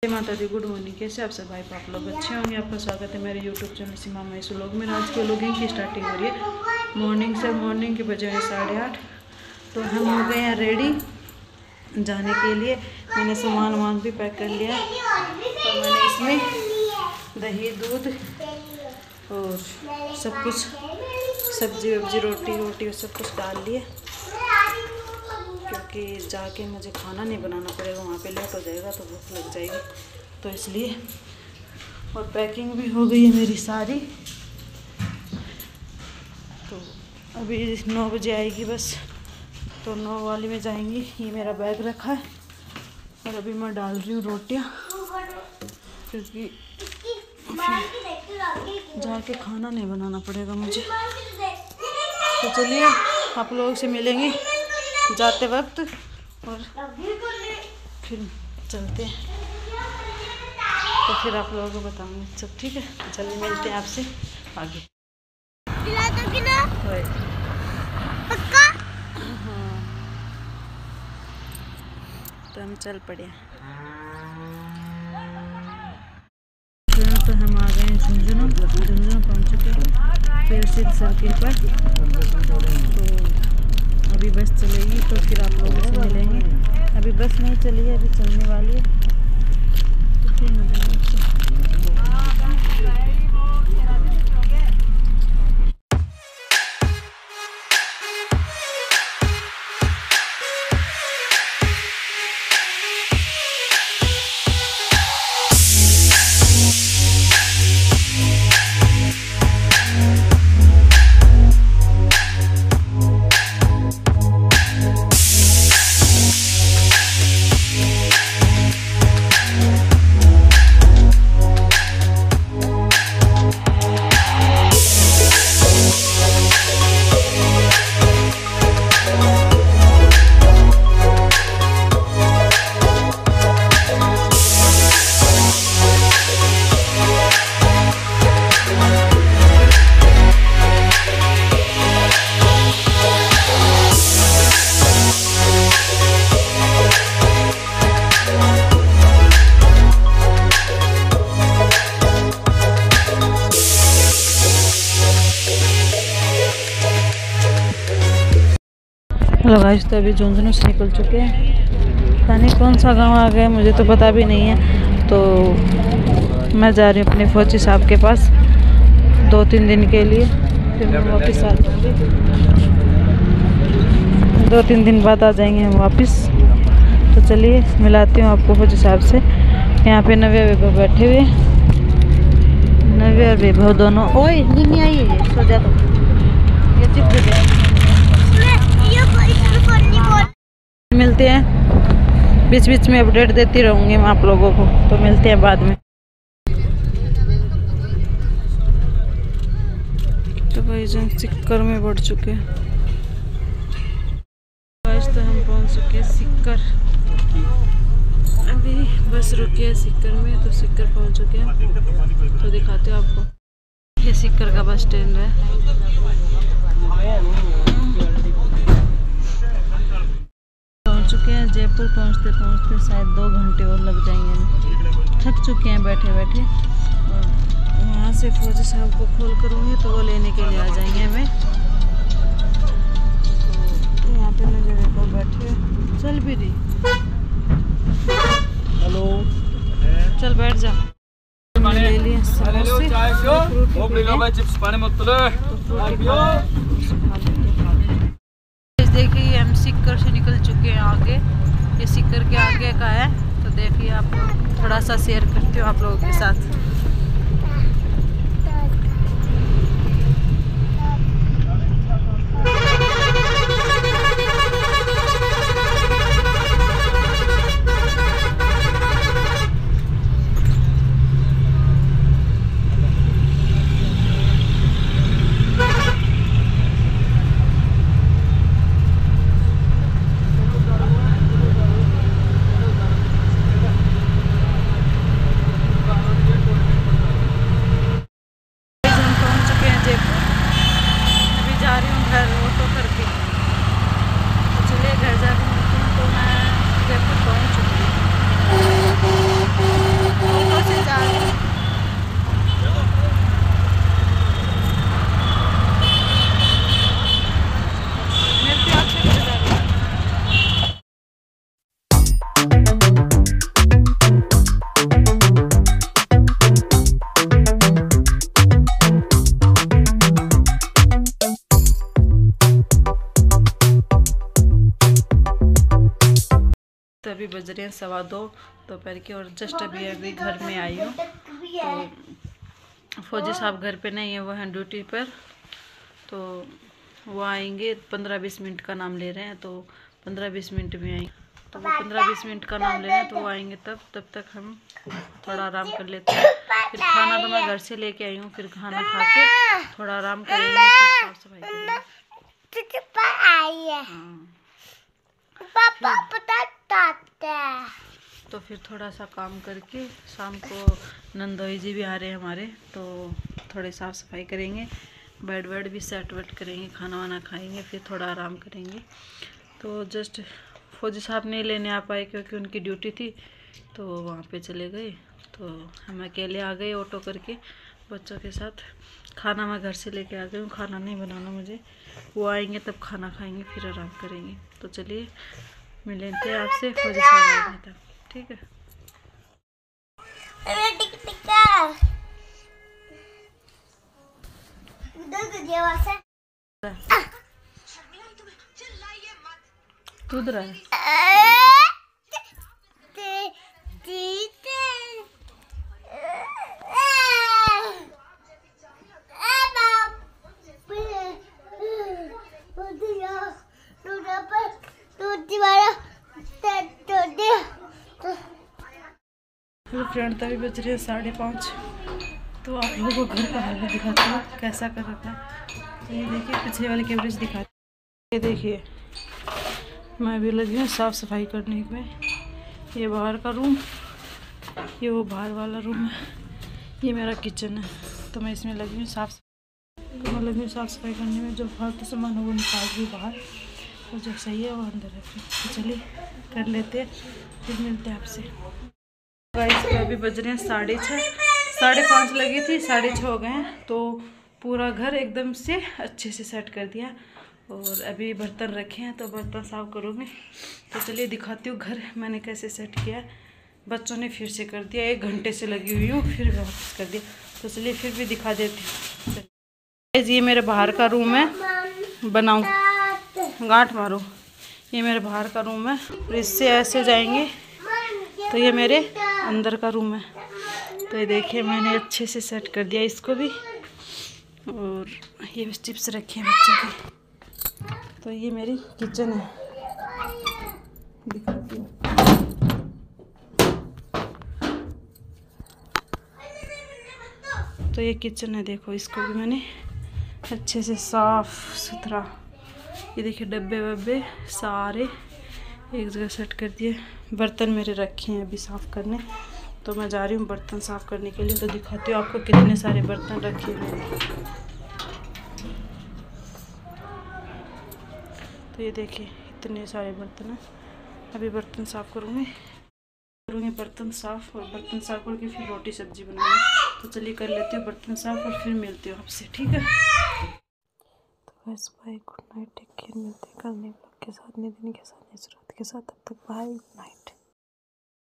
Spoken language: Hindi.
माता दी, गुड मॉर्निंग। कैसे आप सब भाई आप लोग अच्छे होंगे। आपका स्वागत है मेरे यूट्यूब चैनल सीमा मैसू लोग में। आज के व्लॉगिंग की स्टार्टिंग हो रही है मॉर्निंग के बजे हैं 8:30। तो हम हो गए हैं रेडी जाने के लिए। मैंने सामान भी पैक कर लिया है और मैंने इसमें दही दूध और सब कुछ सब्जी वब्जी रोटी सब कुछ डाल लिए, क्योंकि जाके मुझे खाना नहीं बनाना पड़ेगा, वहाँ पे लेट हो जाएगा तो भूख लग जाएगी, तो इसलिए। और पैकिंग भी हो गई है मेरी सारी। तो अभी 9 बजे आएगी बस, तो 9 वाली में जाएंगी। ये मेरा बैग रखा है और अभी मैं डाल रही हूँ रोटियाँ, क्योंकि जाके खाना नहीं बनाना पड़ेगा मुझे। तो चलिए आप लोगों से मिलेंगे जाते वक्त और फिर चलते हैं, तो फिर आप लोगों को बताऊंगी सब। ठीक है, चलिए मिलते हैं आपसे आगे। पक्का? हाँ, तो हम चल पड़े। तो हम आ गए हैं झुंझुनू पहुँच चुके हैं फिर सिद्ध सर्किल पर। तो अभी बस चलेगी तो फिर आप लोगों से मिलेंगे। अभी बस नहीं चली है, अभी चलने वाली है, तो फिर मिलेंगे। हेलो गाइस, तो अभी झुंझुनू से निकल चुके हैं। पता नहीं कौन सा गांव आ गया, मुझे तो पता भी नहीं है। तो मैं जा रही हूँ अपने फौजी साहब के पास 2-3 दिन के लिए, फिर मैं वापस आ जाऊँगी। 2-3 दिन बाद आ जाएंगे हम वापस। तो चलिए मिलाती हूँ आपको फौजी साहब से। यहाँ पे नव्या वैभव बैठे हुए, नव्या और वैभव दोनों। ओए नहीं आई है, सो जा तो ये चिप दे। मिलते हैं, बीच बीच में अपडेट देती रहूंगी मैं आप लोगों को। तो मिलते हैं बाद में। तो भाई जन सिक्कर में बढ़ चुके हैं। तो हम पहुंच चुके हैं सिक्कर। अभी बस रुकी है सिक्कर में, तो सिक्कर पहुंच चुके हैं। तो दिखाते हो आपको, ये सिक्कर का बस स्टैंड है। चुके हैं जयपुर पहुंचते पहुंचते शायद 2 घंटे और लग जाएंगे। थक चुके हैं बैठे बैठे। और वहाँ से फौजी साहब को कॉल करूँगी तो वो लेने के लिए आ जाएंगे हमें। तो यहाँ पे मैं जगह पर बैठे चल भी रही। हेलो, चल बैठ जा। ले लिए देखिए हम सिक्कर से निकल चुके हैं आगे। ये सिक्कर के आगे का है, तो देखिए आप थोड़ा सा शेयर करती हूँ आप लोगों के साथ। तो अभी बज रहे हैं 2:15 दोपहर के, और जस्ट अभी घर में आई हूँ। तो फौजी साहब घर पे नहीं है, वो हैं ड्यूटी पर। तो वो आएंगे, 15-20 मिनट का नाम ले रहे हैं, तो 15-20 मिनट में आएंगे। तो वो 15-20 मिनट का नाम ले रहे हैं, तो वो आएंगे तब तक हम थोड़ा आराम कर लेते हैं। फिर खाना तो मैं घर से लेके आई हूँ, फिर खाना खा के थोड़ा आराम करेंगे, फिर साफ सफाई करेंगे। तो फिर थोड़ा सा काम करके शाम को नंदोई जी भी आ रहे हैं हमारे, तो थोड़े साफ़ सफाई करेंगे, बेड वेड भी सेट वेट करेंगे, खाना वाना खाएंगे, फिर थोड़ा आराम करेंगे। तो जस्ट फौजी साहब नहीं लेने आ पाए क्योंकि उनकी ड्यूटी थी, तो वहाँ पे चले गए। तो हम अकेले आ गए ऑटो करके बच्चों के साथ। खाना मैं घर से लेके आ गई हूँ, खाना नहीं बनाना मुझे। वो आएंगे तब खाना खाएंगे, फिर आराम करेंगे। तो चलिए मिलते हैं आपसे फौजी साहब आएंगे तब, ठीक है। तू उधर है। हेलो फ्रेंड, तभी बज रहे हैं 5:30। तो आप लोगों को घर का हाल दिखाती हूँ कैसा कर रखा है। तो ये देखिए पिछले वाले कैमरे से दिखाती हूँ। ये देखिए मैं भी लगी हूँ साफ़ सफाई करने में। ये बाहर का रूम, ये वो बाहर वाला रूम है, ये मेरा किचन है। तो मैं इसमें लगी हूँ साफ़ सफाई करने में। जो फालतू सामान हो वो निकाल दी बाहर, और जो सही है वो अंदर है। तो चलिए कर लेते हैं, फिर मिलते हैं आपसे। गाइस अभी बज रहे हैं 6:30, 5:30 लगी थी, 6:30 हो गए हैं। तो पूरा घर एकदम से अच्छे से सेट कर दिया, और अभी बर्तन रखे हैं तो बर्तन साफ करूँगी। तो चलिए दिखाती हूँ घर मैंने कैसे सेट किया। बच्चों ने फिर से कर दिया, 1 घंटे से लगी हुई हूँ, फिर वापस कर दिया। तो चलिए फिर भी दिखा देती हूँ। ये मेरे बाहर का रूम है, बनाऊँ गांठ मारो। ये मेरे बाहर का रूम है, और इससे ऐसे जाएंगे तो ये मेरे अंदर का रूम है। तो ये देखिए मैंने अच्छे से सेट कर दिया इसको भी, और ये भी चिप्स रखे हैं बच्चों के। तो ये मेरी किचन है, दिखाती हूँ। तो ये किचन है, देखो इसको भी मैंने अच्छे से साफ सुथरा, ये देखिए डब्बे वब्बे सारे एक जगह सेट कर दिए। बर्तन मेरे रखे हैं अभी साफ़ करने, तो मैं जा रही हूँ बर्तन साफ़ करने के लिए। तो दिखाती हूँ आपको कितने सारे बर्तन रखे हैं। तो ये देखिए इतने सारे बर्तन हैं। अभी बर्तन साफ़ करूँगी बर्तन साफ़, और बर्तन साफ़ करके फिर रोटी सब्जी बनाऊँगी। तो चलिए कर लेती हूँ बर्तन साफ़, और फिर मिलती हूँ आपसे, ठीक है। तो बस bye, good night, take care. मिलते हैं कल नए ब्लॉग के साथ, नए दिन के साथ, नई शुरुआत के साथ। तब तक बाय, गुड नाइट।